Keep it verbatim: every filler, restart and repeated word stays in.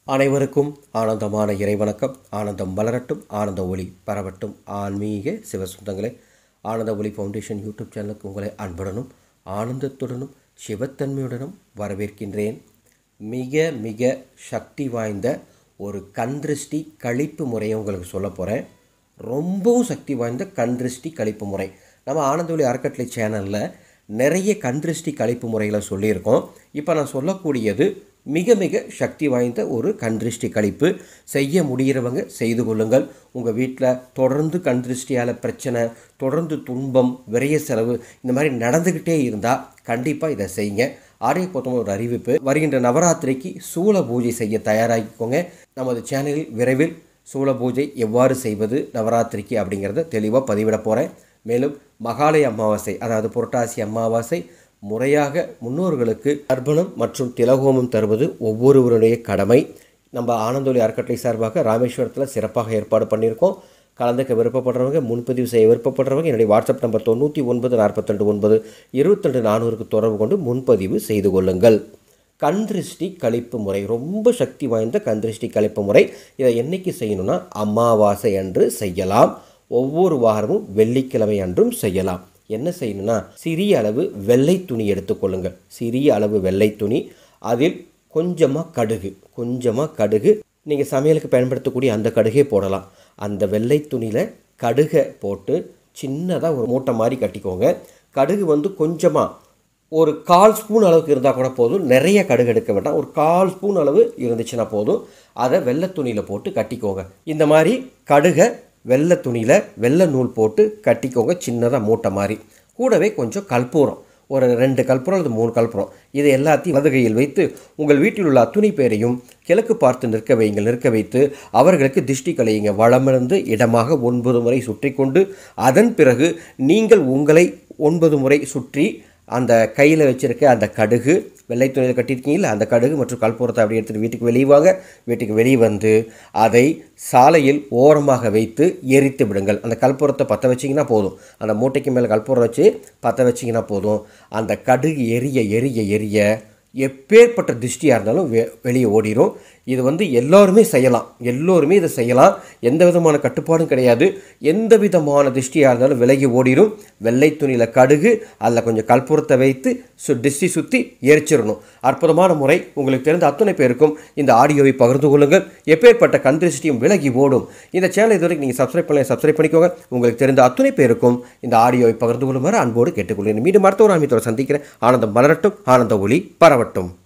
அனைவருக்கும் ஆனந்தமான இறைவணக்கம். ஆனந்தம் வளரட்டும், ஆனந்த ஒளி பரவட்டும். ஆன்மீக சிவசுந்தங்களே, ஆனந்த ஒளி ஃபவுண்டேஷன் யூடியூப் சேனலுக்கு உங்களை அன்புடனும் ஆனந்தத்துடனும் சிவத்தன்மையுடனும் வரவேற்கின்றேன். மிக மிக சக்தி வாய்ந்த ஒரு கண்திருஷ்டி கழிப்பு முறையை உங்களுக்கு சொல்ல போகிறேன். ரொம்பவும் சக்தி வாய்ந்த கண்திருஷ்டி கழிப்பு முறை. நம்ம ஆனந்த ஒளி அறக்கட்டளை சேனலில் நிறைய கண்திருஷ்டி கழிப்பு முறைகளை சொல்லியிருக்கோம். இப்போ நான் சொல்லக்கூடியது மிக மிக சக்தி வாய்ந்த ஒரு கண்திருஷ்டி கழிப்பு. செய்ய முடிகிறவங்க செய்து கொள்ளுங்கள். உங்கள் வீட்டில் தொடர்ந்து கண்திருஷ்டியால் பிரச்சனை, தொடர்ந்து துன்பம், விரைய செலவு இந்த மாதிரி நடந்துக்கிட்டே இருந்தால் கண்டிப்பாக இதை செய்யுங்க. ஆரிய பொத்தமாக ஒரு அறிவிப்பு, வருகின்ற நவராத்திரிக்கு சூல பூஜை செய்ய தயாராகிக்கோங்க. நமது சேனலில் விரைவில் சூல பூஜை எவ்வாறு செய்வது நவராத்திரிக்கு அப்படிங்கிறத தெளிவாக பதிவிட போகிறேன். மேலும் மகாலய அமாவாசை, அதாவது புரட்டாசி அமாவாசை முறையாக முன்னோர்களுக்கு அர்ப்பணம் மற்றும் திலகோமம் தருவது ஒவ்வொருவருடைய கடமை. நம்ம ஆனந்த ஒளி அறக்கட்டளை சார்பாக ராமேஸ்வரத்தில் சிறப்பாக ஏற்பாடு பண்ணியிருக்கோம். கலந்துக்க விருப்பப்படுறவங்க, முன்பதிவு செய்ய விருப்பப்படுறவங்க என்னுடைய வாட்ஸ்அப் நம்பர் தொண்ணூற்றி ஒன்பது நாற்பத்தி ரெண்டு ஒன்பது இருபத்தி ரெண்டு நானூறுக்கு தொடர்பு கொண்டு முன்பதிவு செய்து கொள்ளுங்கள். கண்திருஷ்டி கழிப்பு முறை ரொம்ப சக்தி வாய்ந்த கண்திருஷ்டி கழிப்பு முறை. இதை என்னைக்கு செய்யணும்னா அமாவாசை அன்று செய்யலாம். ஒவ்வொரு வாரமும் வெள்ளிக்கிழமை அன்றும் செய்யலாம். என்ன செய்யணும்னா சிறிய அளவு வெள்ளை துணி எடுத்துக்கொள்ளுங்கள். சிறிய அளவு வெள்ளை துணி, அதில் கொஞ்சமாக கடுகு, கொஞ்சமாக கடுகு நீங்கள் சமையலுக்கு பயன்படுத்தக்கூடிய அந்த கடுகே போடலாம். அந்த வெள்ளை துணியில் கடுகை போட்டு சின்னதாக ஒரு மூட்டை மாதிரி கட்டிக்கோங்க. கடுகு வந்து கொஞ்சமாக ஒரு கால் ஸ்பூன் அளவுக்கு இருந்தால் கூட போதும். நிறைய கடுகு எடுக்க வேண்டாம். ஒரு கால் ஸ்பூன் அளவு இருந்துச்சுன்னா போதும். அதை வெள்ளை துணியில் போட்டு கட்டிக்கோங்க. இந்த மாதிரி கடுகை வெள்ளை துணியில் வெள்ளை நூல் போட்டு கட்டிக்கோங்க, சின்னதாக மூட்டை மாதிரி. கூடவே கொஞ்சம் கற்பூரம், ஒரு ரெண்டு கற்பூரம் அல்லது மூணு கற்பூரம், இதை எல்லாத்தையும் வலது கையில் வைத்து உங்கள் வீட்டில் உள்ள அத்துணை பேரையும் கிழக்கு பார்த்து நிற்க வையுங்கள். நிற்க வைத்து அவர்களுக்கு திஷ்டி களையுங்க. வலமிருந்து இடமாக ஒன்பது முறை சுற்றி கொண்டு அதன் பிறகு நீங்கள் உங்களை ஒன்பது முறை சுற்றி அந்த கையில் வச்சுருக்க அந்த கடுகு, வெள்ளை துணியில் கட்டியிருக்கீங்களா அந்த கடுகு மற்றும் கற்பூரத்தை அப்படி எடுத்துகிட்டு வீட்டுக்கு வெளியே வாங்க. வீட்டுக்கு வெளியே வந்து அதை சாலையில் ஓரமாக வைத்து எரித்து விடுங்கள். அந்த கற்பூரத்தை பற்ற வச்சிங்கன்னா போதும். அந்த மூட்டைக்கு மேலே கற்பூரம் வச்சு பற்ற வச்சிங்கன்னா போதும். அந்த கடுகு எரிய எரிய எரிய எப்பேற்பட்ட திருஷ்டியாக இருந்தாலும் வெ வெளியே ஓடிடும். இது வந்து எல்லோருமே செய்யலாம். எல்லோருமே இதை செய்யலாம். எந்த விதமான கட்டுப்பாடும் கிடையாது. எந்த விதமான திருஷ்டியாக இருந்தாலும் விலகி ஓடிடும். வெள்ளை துணியில் கடுகு, அதில் கொஞ்சம் கற்பூரத்தை வைத்து சு திருஷ்டி சுற்றி எரிச்சிடணும். அற்புதமான முறை. உங்களுக்கு தெரிந்த அத்தனை பேருக்கும் இந்த ஆடியோவை பகிர்ந்து கொள்ளுங்கள். எப்பேற்பட்ட கண் திருஷ்டியும் விலகி ஓடும். இந்த சேனல் இதுவரைக்கும் நீங்கள் சப்ஸ்கிரைப் பண்ணி சப்ஸ்கிரைப் பண்ணிக்கோங்க. உங்களுக்கு தெரிந்த அத்தனை பேருக்கும் இந்த ஆடியோவை பகிர்ந்து கொள்ளுமாறு அன்போடு கேட்டுக்கொள்கிறேன். மீண்டும் அடுத்த ஒரு ஆன்மீகத்தோடு சந்திக்கிறேன். ஆனந்தம் மலரட்டும், ஆனந்த ஒளி பரவட்டும்.